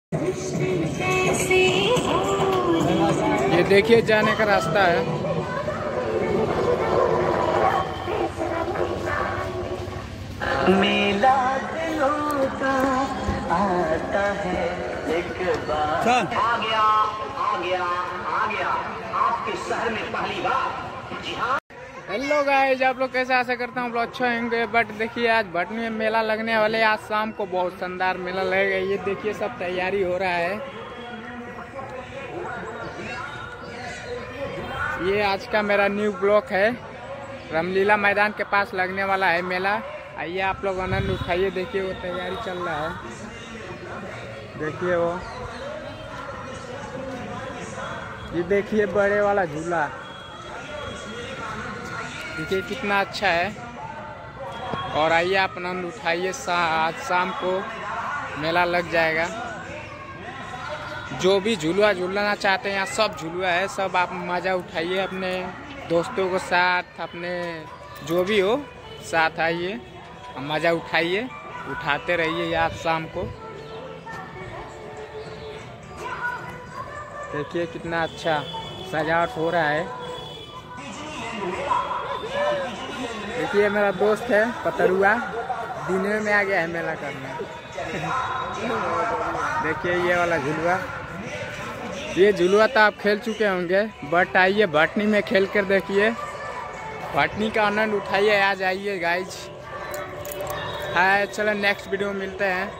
ये देखिए जाने का रास्ता है। मेला दिलों का आता है एक बार। आ गया आपके शहर में पहली बार। जी हाँ। हेलो गाइस, आप लोग कैसे आशा करता हूँ अच्छा होंगे। बट देखिए आज भटनी में मेला लगने वाले, आज शाम को बहुत शानदार मेला लगेगा। ये देखिए सब तैयारी हो रहा है। ये आज का मेरा न्यू ब्लॉक है। रामलीला मैदान के पास लगने वाला है मेला। आइए आप लोग आनंद उठाइए। देखिए वो तैयारी चल रहा है। देखिए वो, ये देखिए बड़े वाला झूला, देखिए कितना अच्छा है। और आइए आप आनंद उठाइए। आज शाम को मेला लग जाएगा। जो भी झूलवा झूलना चाहते हैं यहाँ सब झूलवा है। सब आप मज़ा उठाइए अपने दोस्तों के साथ, अपने जो भी हो साथ आइए, मज़ा उठाइए, उठाते रहिए आज शाम को। देखिए कितना अच्छा सजावट हो रहा है। देखिए मेरा दोस्त है पतरुआ, दिने में आ गया है मेला करने। देखिए ये वाला झुलवा, ये झुलवा तो आप खेल चुके होंगे, बट आइए भटनी में खेल कर देखिए। भटनी का आनंद उठाइए, आ जाइए गाइज। हाय, चलो नेक्स्ट वीडियो में मिलते हैं।